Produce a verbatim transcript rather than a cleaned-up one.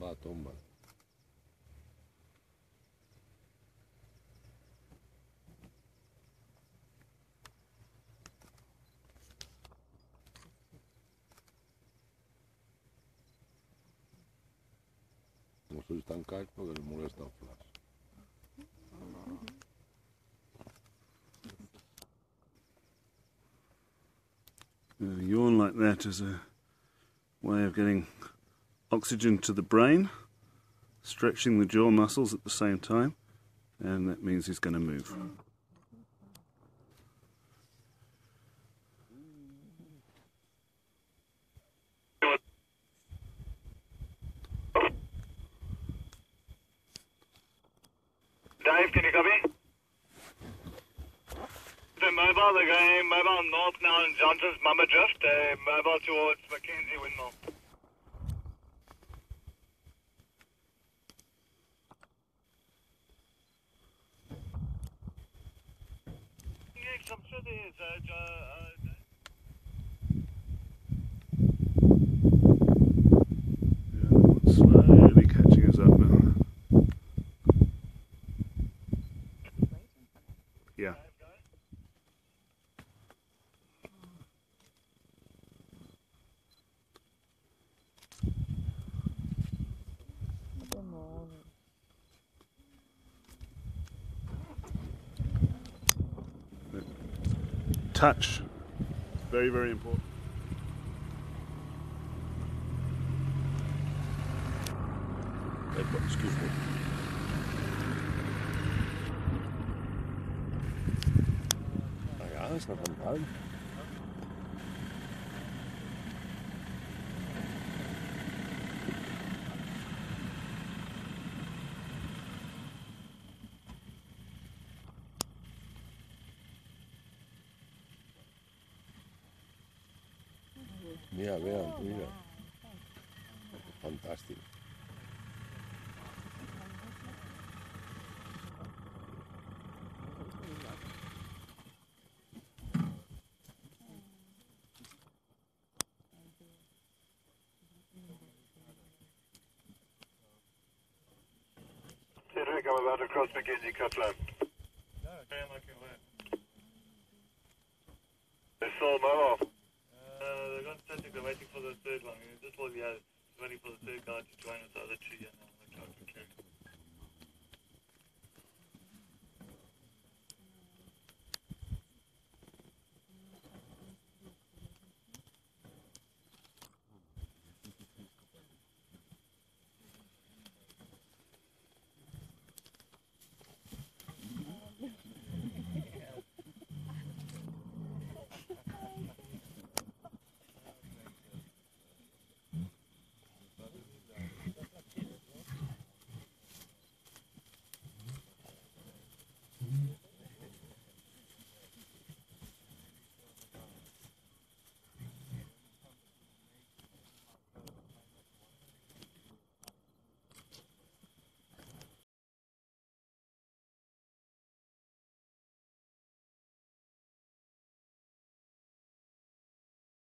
la tomba. No sois tan caros porque les molesta el flash. A yawn like that is a way of getting oxygen to the brain, stretching the jaw muscles at the same time, and that means he's going to move. Dave, can you copy? The mobile, they're going mobile north now in Johnson's Mama Drift, uh, mobile towards Mackenzie Windmill. Yes, I'm sure there is. Uh, uh, Yeah, slowly catching us up now. Yeah. Touch. Very, very important. Excuse me. Ah, ja, ist noch am Baum. Mira, mira, mira. Fantástico. Cedric, I'm about to cross Mackenzie cut left. No, okay, I'm looking left. They're still mobile. Uh, they're going static, they're waiting for the third one. This was, yeah, waiting for the third guy to join us, the other two, yeah, now, like, I can carry.